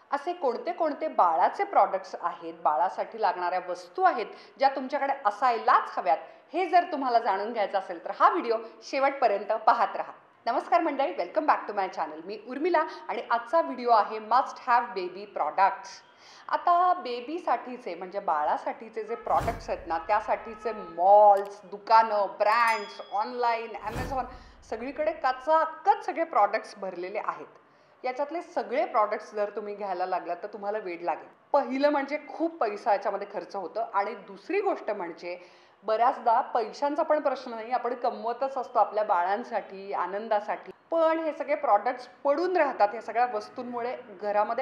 असे कोणते कोणते बाळाचे प्रॉडक्ट्स आहेत, बाळासाठी लागणाऱ्या वस्तू आहेत ज्या तुमच्याकडे असायलाच हव्यात, हे जर तुम्हाला जाणून घ्यायचं असेल तर हा व्हिडिओ शेवटपर्यंत पाहत राहा. नमस्कार मंडळी, welcome back to my channel. मी उर्मिला आणि आजचा व्हिडिओ आहे मस्ट हॅव बेबी प्रॉडक्ट्स. आता बेबीसाठीचे म्हणजे बाळासाठीचे जे प्रॉडक्ट्स आहेत ना, त्यासाठीचे मॉल्स, दुकानं, ब्रँड्स, ऑनलाईन, ॲमेझॉन सगळीकडे काचाकच सगळे प्रॉडक्ट्स भरलेले आहेत. याच्यातले सगळे प्रॉडक्ट्स जर तुम्ही घ्यायला लागलात तर तुम्हाला वेड लागेल. पहिलं म्हणजे खूप पैसा याच्यामध्ये खर्च होतं आणि दुसरी गोष्ट म्हणजे बऱ्याचदा पैशांचा पण प्रश्न नाही, आपण कमवतच असतो आपल्या बाळांसाठी, आनंदासाठी, पण हे सगळे प्रॉडक्ट्स पडून राहतात. या सगळ्या वस्तूंमुळे घरामध्ये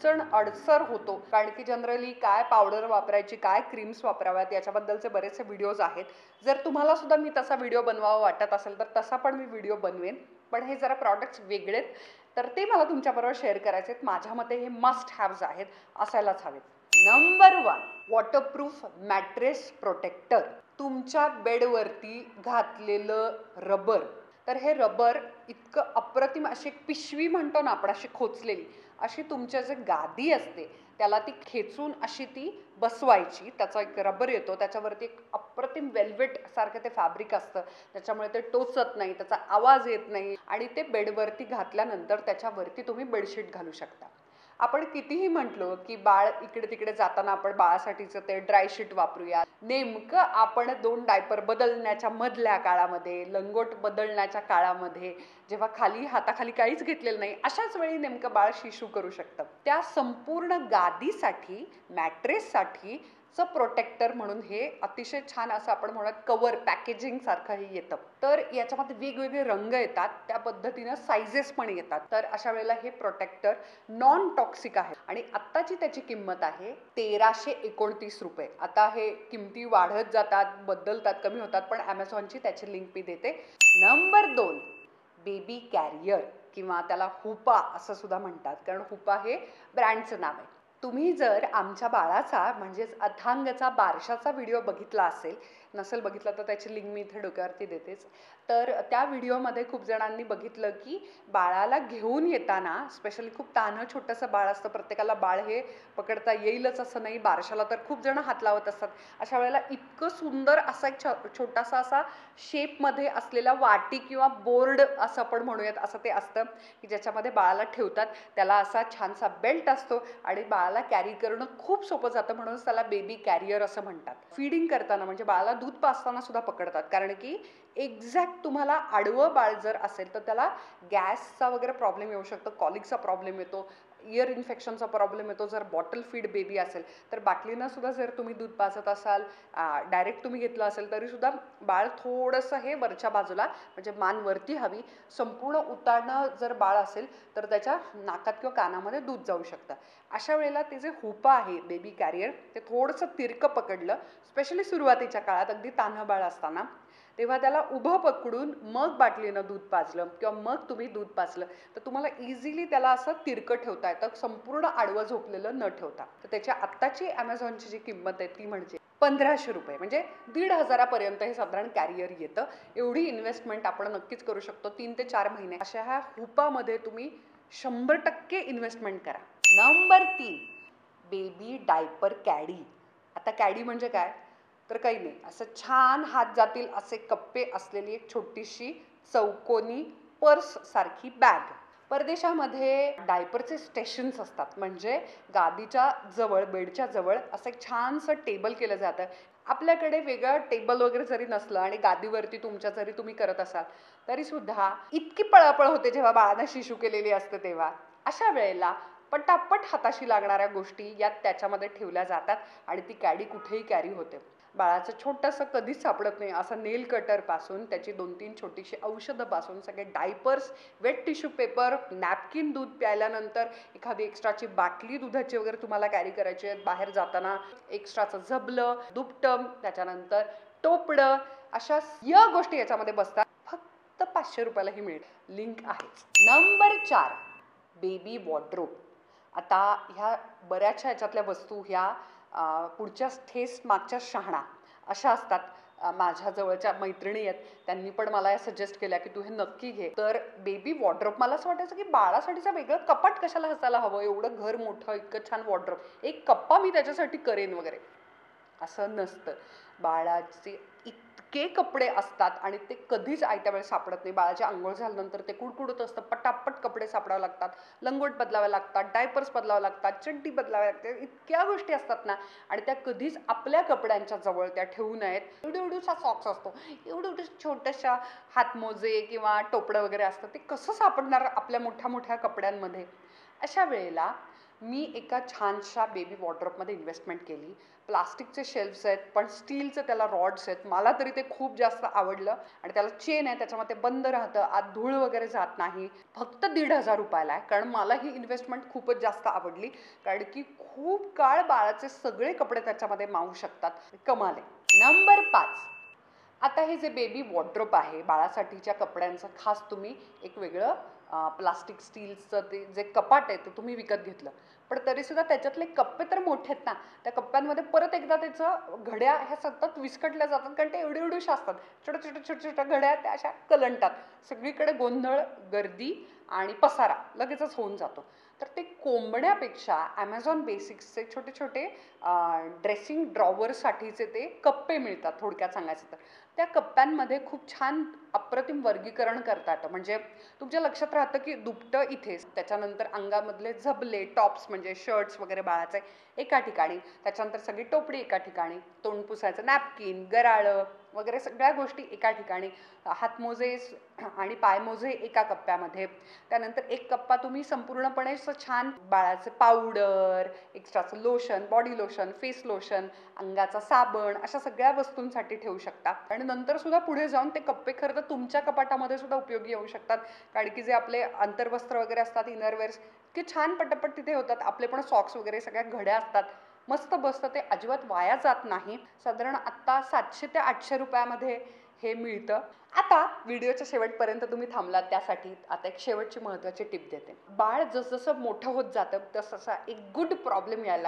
अडसर होतो, कारण की जनरली काय पावडर वापरायची, काय क्रीम्स वापराव्यात याच्याबद्दलचे बरेचसे व्हिडिओज आहेत. जर तुम्हाला सुद्धा मी तसा व्हिडिओ बनवावा वाटत असेल तर तसा पण मी व्हिडिओ बनवेन, पण हे जरा प्रॉडक्ट्स वेगळेत तर ते मला तुमच्याबरोबर शेअर करायचे आहेत. माझ्या मते हे मस्ट हॅव्ज आहेत, असायलाच हवेत. Number 1, waterproof mattress protector. तुमच्या बेडवरती घातलेलं रबर, तर हे रबर इतकं अप्रतिम, अशी एक पिशवी म्हणतो ना आपण, अशी खोचलेली अशी तुमच्या जे गादी असते त्याला ती खेचून अशी ती बसवायची. त्याचा एक रबर येतो, त्याच्यावरती एक अप्रतिम वेल्वेट सारखं ते फॅब्रिक असतं, त्याच्यामुळे ते टोचत नाही, त्याचा आवाज येत नाही आणि ते बेडवरती घातल्यानंतर त्याच्यावरती तुम्ही बेडशीट घालू शकता. आपण कितीही म्हटलो की बाळ इकडे तिकडे जाताना आपण बाळासाठीचं ते ड्रायशीट वापरूया, नेमकं आपण 2 डायपर बदलण्याच्या मधल्या काळामध्ये, लंगोट बदलण्याच्या काळामध्ये, जेव्हा खाली हाताखाली काहीच घेतलेलं नाही, अशाच वेळी नेमकं बाळ शिशू करू शकतं. त्या संपूर्ण गादीसाठी, मॅट्रेससाठी प्रोटेक्टर म्हणून हे अतिशय छान असं आपण म्हणत कवर पॅकेजिंग सारखं हे येतं. तर याच्यामध्ये वेगवेगळे रंग येतात, त्या पद्धतीनं साईजेस पण येतात. तर अशा वेळेला हे प्रोटेक्टर नॉन टॉक्सिक आहे आणि आत्ताची त्याची किंमत आहे 1329 रुपये. आता हे किमती वाढत जातात, बदलतात, कमी होतात, पण ॲमेझॉनची त्याची लिंक मी देते. नंबर 2, बेबी कॅरियर किंवा त्याला हुपा असं सुद्धा म्हणतात, कारण हुपा हे ब्रँडचं नाव आहे. तुम्ही जर आमच्या बाळाचा म्हणजेच अथांगचा बारशाचा व्हिडिओ बघितला असेल, नसेल बघितला तर त्याची लिंक मी इथे डोक्यावरती देतेच. तर त्या व्हिडिओमध्ये खूप जणांनी बघितलं की बाळाला घेऊन येताना, स्पेशली खूप तान्हं छोटंसं बाळ असतं, प्रत्येकाला बाळ हे पकडता येईलच असं नाही, बारशाला तर खूप जण हात लावत असतात. अशा वेळेला इतकं सुंदर असा एक छोटासा असा शेपमध्ये असलेला वाटी किंवा बोर्ड असं आपण म्हणूयात, असं ते असतं की ज्याच्यामध्ये बाळाला ठेवतात. त्याला असा छानसा बेल्ट असतो आणि बाळाला कॅरी करणं खूप सोपं जातं, म्हणून त्याला बेबी कॅरियर असं म्हणतात. फीडिंग करताना म्हणजे बाळाला दूध पाजताना सुद्धा पकडतात, कारण की एक्झॅक्ट तुम्हाला आडवं बाळ जर असेल तर त्याला गॅसचा वगैरे प्रॉब्लेम येऊ शकतो, कॉलिकचा प्रॉब्लेम येतो, इयर इन्फेक्शनचा प्रॉब्लेम येतो. जर बॉटल फीड बेबी असेल तर बाटलीनं सुद्धा जर तुम्ही दूध पाजत असाल, डायरेक्ट तुम्ही घेतलं असेल तरी सुद्धा बाळ थोडंसं हे वरच्या बाजूला म्हणजे मान वरती हवी, संपूर्ण उतारणं जर बाळ असेल तर त्याच्या नाकात किंवा कानामध्ये दूध जाऊ शकतं. अशा वेळेला ते जे हुपा आहे बेबी कॅरियर, ते थोडंसं तिरकं पकडलं, स्पेशली सुरुवातीच्या काळात अगदी तान्हं बाळ असताना, तेव्हा त्याला उभं पकडून मग बाटलीनं दूध पाजलं किंवा मग तुम्ही दूध पाजलं तर तुम्हाला इझिली त्याला असं तिरकं ठेवता येतं, संपूर्ण आडवं झोपलेलं न ठेवता. तर त्याच्या आत्ताची ॲमेझॉनची जी किंमत आहे ती म्हणजे 1500 रुपये, म्हणजे 1500 हे साधारण कॅरियर येतं. एवढी इन्व्हेस्टमेंट आपण नक्कीच करू शकतो. 3 ते 4 महिने अशा ह्या हुपामध्ये तुम्ही 100% इन्व्हेस्टमेंट करा. Number 3, baby diaper caddy. आता कॅडी म्हणजे काय, तर काही नाही, असं छान हात जातील असे कप्पे असलेली एक छोटीशी चौकोनी पर्स सारखी बॅग. परदेशामध्ये डायपरचे स्टेशन्स असतात, म्हणजे गादीच्या जवळ, बेडच्या जवळ असं एक छानसं टेबल केलं जातं. आपल्याकडे वेगळं टेबल वगैरे जरी नसलं आणि गादीवरती तुमच्या जरी तुम्ही करत असाल तरी सुद्धा इतकी पळापळ होते जेव्हा बाळानं शिशू केलेली असते तेव्हा. अशा वेळेला पटापट हाताशी लागणाऱ्या गोष्टी यात त्याच्यामध्ये ठेवल्या जातात आणि ती कॅडी कुठेही कॅरी होते. बाळाचं छोटंसं कधीच सापडत नाही असं नेल कटरपासून त्याची 2-3 छोटीशी औषधंपासून सगळे diapers, wet tissue paper, napkin, दूध प्यायल्यानंतर एखादी एक्स्ट्राची बाटली दुधाची वगैरे तुम्हाला कॅरी करायची आहे बाहेर जाताना, एक्स्ट्राचं झबलं, दुपटं, त्याच्यानंतर टोपडं, अशा या गोष्टी याच्यामध्ये बसतात. फक्त 500 रुपयाला ही मिळेल, लिंक आहेच. Number 4, baby wardrobe. आता ह्या बऱ्याचशा याच्यातल्या वस्तू ह्या पुढच्या ठेस मागच्या शहाणा अशा असतात. माझ्या जवळच्या मैत्रिणी आहेत त्यांनी पण मला सजेस्ट केल्या की तू हे नक्की घे. तर बेबी वॉर्डरोब, मला असं वाटायचं की बाळासाठीचं वेगळं कपाट कशाला असायला हवं, एवढं घर मोठं, इतकं छान वॉर्डरोब, एक कप्पा मी त्याच्यासाठी करेन वगैरे. असं नसतं. बाळाचे इतके कपडे असतात आणि ते कधीच आयत्या वेळेस सापडत नाही. बाळाची अंघोळ झाल्यानंतर ते कुडकुडत असतं, पटापट कपडे सापडावे लागतात, लंगोट बदलावे लागतात, डायपर्स बदलावे लागतात, चड्डी बदलावे लागते, इतक्या गोष्टी असतात ना. आणि त्या कधीच आपल्या कपड्यांच्या जवळ त्या ठेवू नयेत. एवढूसा सॉक्स असतो, एवढं छोट्याशा हातमोजे किंवा टोपडं वगैरे असतं, ते कसं सापडणार आपल्या मोठ्या मोठ्या कपड्यांमध्ये. अशा वेळेला मी एका छानशा बेबी वॉर्डरोबमध्ये इन्व्हेस्टमेंट केली. प्लास्टिकचे शेल्फ्स आहेत पण स्टीलचे त्याला रॉड्स आहेत. मला तरी ते खूप जास्त आवडलं आणि त्याला चेन आहे, त्याच्यामध्ये बंद राहतं, आत धूळ वगैरे जात नाही. फक्त 1,500 रुपयाला आहे. कारण मला ही इन्व्हेस्टमेंट खूपच जास्त आवडली, कारण की खूप काळ बाळाचे सगळे कपडे त्याच्यामध्ये मावू शकतात. कमाल आहे. नंबर 5, आता हे जे बेबी वॉर्डरोब आहे बाळासाठीच्या कपड्यांचं, खास तुम्ही एक वेगळं प्लास्टिक स्टीलचं ते जे कपाट आहे ते तुम्ही विकत घेतलं, पण तरीसुद्धा त्याच्यातले कप्पे तर मोठे आहेत ना. त्या कप्प्यांमध्ये परत एकदा त्याचं घड्या ह्या सतत विस्कटल्या जातात, कारण ते एवढे असतात. छोट्या घड्या त्या अशा कलंटात, सगळीकडे गोंधळ, गर्दी आणि पसारा लगेचच होऊन जातो. तर ते कोंबण्यापेक्षा ॲमेझॉन बेसिक्सचे छोटे छोटे ड्रेसिंग ड्रॉवरसाठीचे ते कप्पे मिळतात. थोडक्यात सांगायचं तर त्या कप्प्यांमध्ये खूप छान अप्रतिम वर्गीकरण करता येतं. म्हणजे तुमच्या लक्षात राहतं की दुपटं इथेच, त्याच्यानंतर अंगामधले झबले, टॉप्स म्हणजे शर्ट्स वगैरे बाळाचे एका ठिकाणी, त्याच्यानंतर सगळी टोपडी एका ठिकाणी, तोंड पुसायचं नॅपकिन, गराळं वगैरे सगळ्या गोष्टी एका ठिकाणी, हातमोजे आणि पायमोजे एका कप्प्यामध्ये. त्यानंतर एक कप्पा तुम्ही संपूर्णपणे असं छान बाळाचं पावडर, एक्स्ट्राचं lotion, body lotion, face lotion, अंगाचा साबण, अशा सगळ्या वस्तूंसाठी ठेवू शकता. आणि नंतर सुद्धा पुढे जाऊन ते कप्पे खरं तर तुमच्या कपाटामध्ये सुद्धा उपयोगी येऊ शकतात, कारण की जे आपले अंतर्वस्त्र वगैरे असतात, इनरवेअर्स, की छान पटापट तिथे होतात. आपले पण सॉक्स वगैरे सगळ्या घड्या असतात, मस्त बसतं, ते अजिबात वाया जात नाही. साधारण आत्ता 700 ते 800 रुपयामध्ये हे मिळतं. आता व्हिडिओच्या शेवटपर्यंत तुम्ही थांबलात त्यासाठी आता एक शेवटची महत्त्वाची टिप देते. बाळ जसं मोठं होत जातं तसा एक गुड प्रॉब्लेम यायला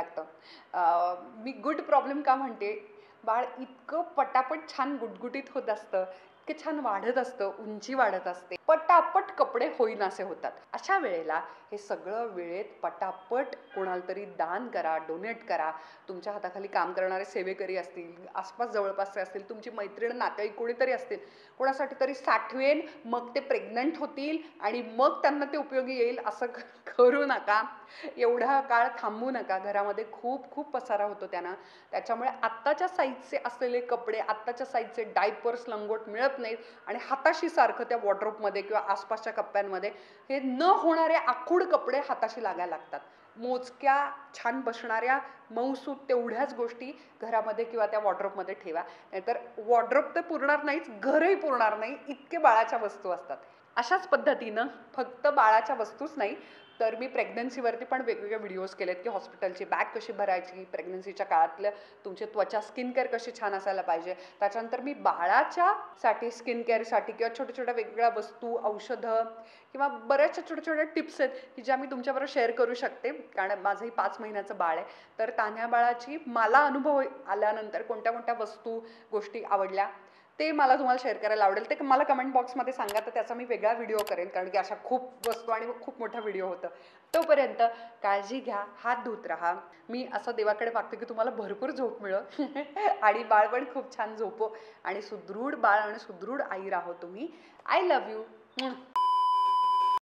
लागतं. मी गुड प्रॉब्लेम का म्हणते, बाळ इतकं पटापट छान गुटगुटीत होत असतं, इतकं छान वाढत असतं, उंची वाढत असते, पटापट कपडे होईनासे होतात. अशा वेळेला हे सगळं वेळेत पटापट कोणाला तरी दान करा, डोनेट करा. तुमच्या हाताखाली काम करणारे सेवेकरी असतील, आसपास जवळपासचे असतील, तुमची मैत्रीण, नातेवाईक कोणीतरी असतील, कोणासाठी तरी साठवेन, मग ते प्रेग्नंट होतील आणि मग त्यांना ते उपयोगी येईल असं करू नका. एवढा काळ थांबू नका. घरामध्ये खूप खूप पसारा होतो त्यांना. त्याच्यामुळे आत्ताच्या साईजचे असलेले कपडे, आत्ताच्या साईजचे डायपर्स, लंगोट मिळत नाहीत आणि हाताशी सारखं त्या वॉर्डरोबमध्ये किंवा आसपासच्या कप्प्यांमध्ये हे न होणारे आखूड कपडे हाताशी लागायला लागतात. मोजक्या छान बसणाऱ्या मऊसूत तेवढ्याच गोष्टी घरामध्ये किंवा त्या वॉर्डरोबमध्ये ठेवा, नाहीतर वॉर्डरोब तर पुरणार नाहीच, घरही पुरणार नाही, इतके बाळाच्या वस्तू असतात. अशाच पद्धतीनं फक्त बाळाच्या वस्तूच नाही, तर मी प्रेग्नन्सीवरती पण वेगवेगळे व्हिडिओज केलेत की हॉस्पिटलची बॅग कशी भरायची, प्रेग्नन्सीच्या काळातलं तुमची त्वचा स्किन केअर कशी छान असायला पाहिजे. त्याच्यानंतर मी बाळाच्यासाठी स्किन केअरसाठी किंवा छोट्या छोट्या वेगवेगळ्या वस्तू, औषधं किंवा बऱ्याचशा छोट्या छोट्या टिप्स आहेत की ज्या मी तुमच्याबरोबर शेअर करू शकते, कारण माझंही 5 महिन्याचं बाळ आहे. तर तान्ह्या बाळाची मला अनुभव आल्यानंतर कोणत्या कोणत्या वस्तू, गोष्टी आवडल्या ते मला तुम्हाला शेअर करायला आवडेल. ते मला कमेंट बॉक्समध्ये सांगा, तर त्याचा मी वेगळा व्हिडिओ करेन, कारण की अशा खूप वस्तू आणि खूप मोठा व्हिडिओ होतं. तोपर्यंत काळजी घ्या, हात धुत राहा. मी असं देवाकडे मागते की तुम्हाला भरपूर झोप मिळो आणि बाळ पण खूप छान झोपो आणि सुदृढ बाळ आणि सुदृढ आई राहो तुम्ही. I love you.